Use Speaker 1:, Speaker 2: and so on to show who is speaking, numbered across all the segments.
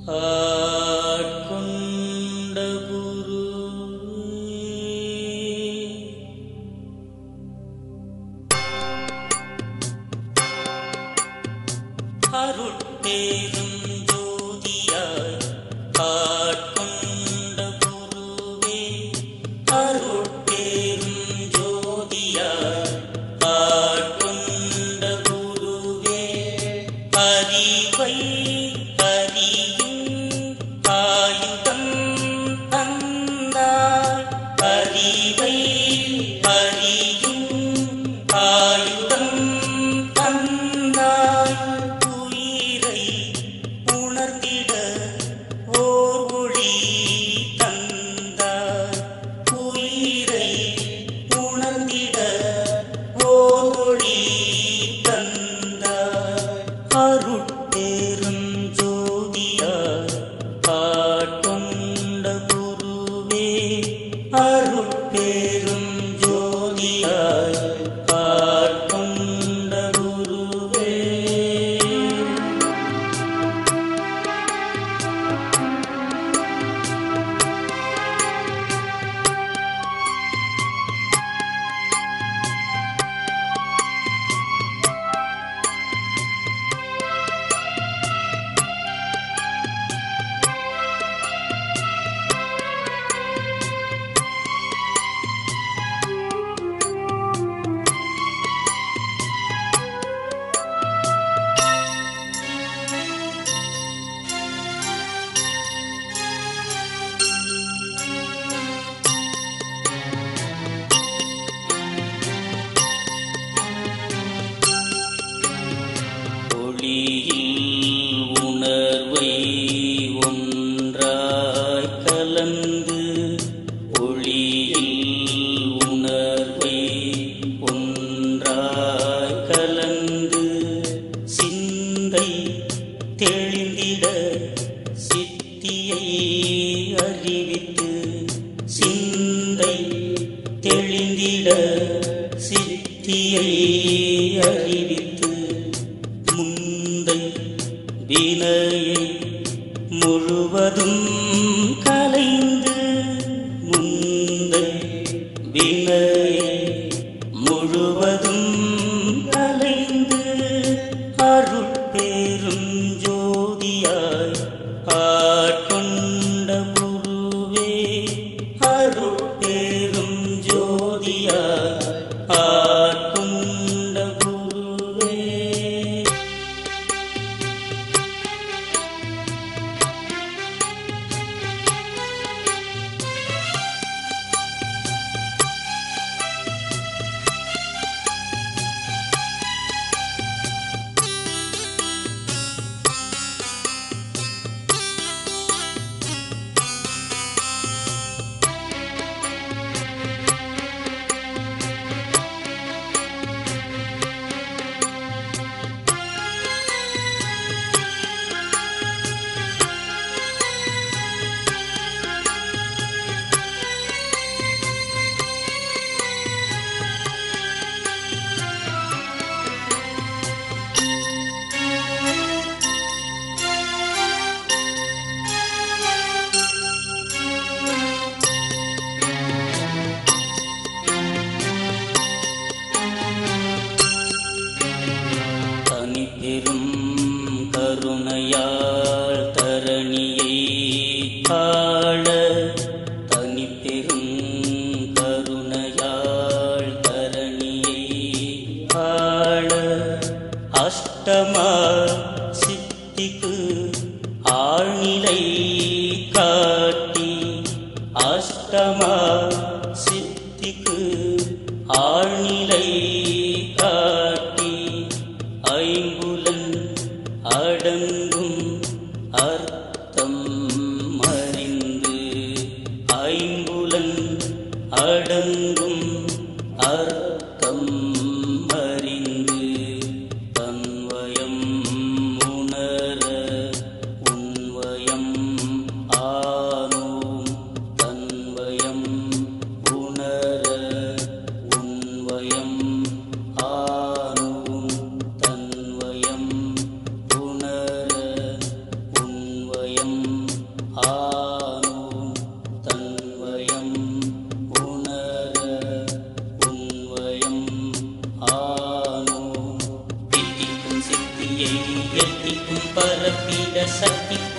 Speaker 1: ஆட்கொண்ட குரு அருட்பேரும் ஜோதியாய் ஆட்கொண்ட குருவே அருட்பேரும் ஜோதியாய் ஆட்கொண்ட குருவே அறிவை அறியும் ஆயுதம் தந்தாய் அறிவை அறியும் ஆயுதம் தந்தாய் உயிரை உணர்ந்திட ஓர் ஒளி தந்தாய் உயிரை உணர்ந்திட ஓர் ஒளி தந்தாய் அருட்பேரும் ஜோதியாய் ஆட்கொண்ட குருவே அருட்பேரும் ஜோதியாய் ஆட்கொண்ட குருவே ஒளியில் உணர்வை ஒன்றாய் கலந்து ஒளியில் உணர்வை ஒன்றாய் கலந்து சிந்தை தெளிந்திட சித்தியை அறிவித்து சிந்தை தெளிந்திட சித்தியை அறிவித்து முந்தை வினையை முழுவதும் கலைந்து முந்தை வினையை முழுவதும் கலைந்து அருட்பேரும் ஜோதியாய் ஆட்கொண்ட குருவே அருட்பேரும் ஜோதியாய் ஆட்கொண்ட குருவே தனிப்பெரும் கருணையால் தரணியை ஆள தனிப்பெரும் கருணையால் தரணியை ஆள அஷ்டமா சித்திக்கு ஆழ்நிலை காட்டி அஷ்டமா சித்திக்கு ஆழ்நிலை காட்டி ஐம்புலன் அடங்கும் அர்த்தம் அறிந்து ஐம்புலன் அடங்கும் அர்த்தம் அறிந்து தன்வயம் உணர உன்வயம் ஆனோம் தன்வயம் உணர உன்வயம் ஆனோம் தன்வயம் உணர உன்வயம்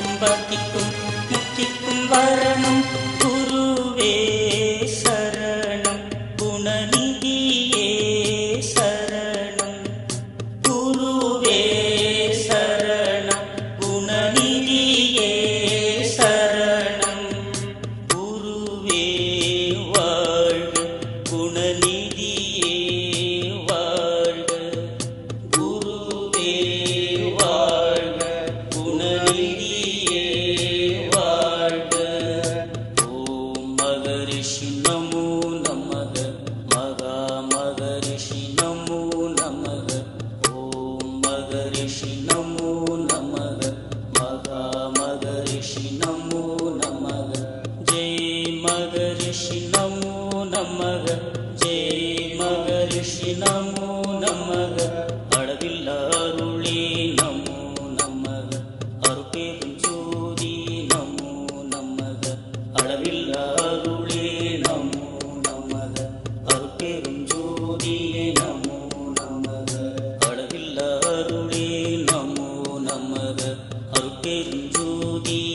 Speaker 1: பக்திக்கும் பக்திக்கும் முக்திக்கும் வரணும் குருவே சரணம் குணநிதியே சரணம் குருவே சரணம் குணநிதியே சரணம் குருவே வாழ்க குணநிதியே வாழ்க குருவே வாழ்க குணநிதியே வாழ்க ஓம் மகரிஷி நமோ நமக மகா மகரிஷி நமோ நமக ஓம் மகரிஷி நமோ நமக மகா மகரிஷி நமோ நமக ஜெய் மகரிஷி நமோ நமக ஜெய் மகரிஷி நமோ நமக அளவில்லாருளே நமோ நமக அருட்பெரும் ஜோதி நமோ நமக அளவில்லாருளே நமோ நமக அருட்பெரும் ஜோதியே நமோ நமக அளவில்லாருளே நமோ நமக அருட்பெரும் ஜோதி